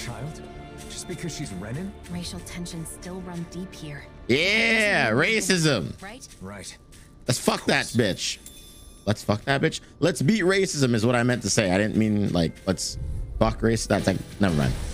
child? Just because she's Renan? Racial tensions still run deep here. Yeah, racism. Right? Right. Let's fuck that bitch. Let's fuck that bitch. Let's beat racism is what I meant to say. I didn't mean like let's fuck race. That's like never mind.